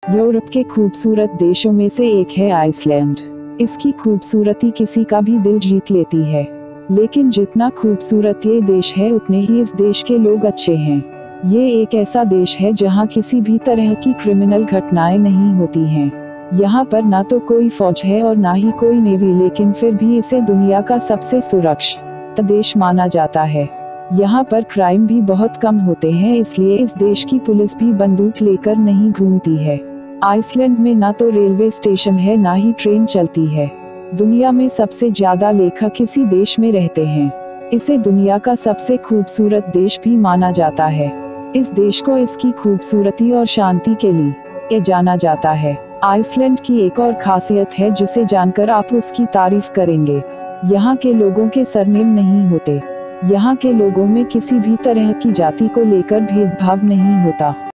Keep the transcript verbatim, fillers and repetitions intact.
Europe के खूबसूरत देशों में से एक है आइसलैंड। इसकी खूबसूरती किसी का भी दिल जीत लेती है। लेकिन जितना खूबसूरत ये देश है उतने ही इस देश के लोग अच्छे हैं। ये एक ऐसा देश है जहाँ किसी भी तरह की क्रिमिनल घटनाएं नहीं होती हैं। यहाँ पर ना तो कोई फौज है और ना ही कोई नेवी, लेकिन फिर भी इसे दुनिया का सबसे सुरक्षित देश माना जाता है। यहाँ पर क्राइम भी बहुत कम होते हैं, इसलिए इस देश की पुलिस भी बंदूक लेकर नहीं घूमती है। आइसलैंड में ना तो रेलवे स्टेशन है ना ही ट्रेन चलती है। दुनिया में सबसे ज्यादा लेखक इसी देश में रहते हैं। इसे दुनिया का सबसे खूबसूरत देश भी माना जाता है। इस देश को इसकी खूबसूरती और शांति के लिए जाना जाता है। आइसलैंड की एक और खासियत है जिसे जानकर आप उसकी तारीफ करेंगे। यहाँ के लोगों के सरनेम नहीं होते। यहाँ के लोगों में किसी भी तरह की जाति को लेकर भेदभाव नहीं होता।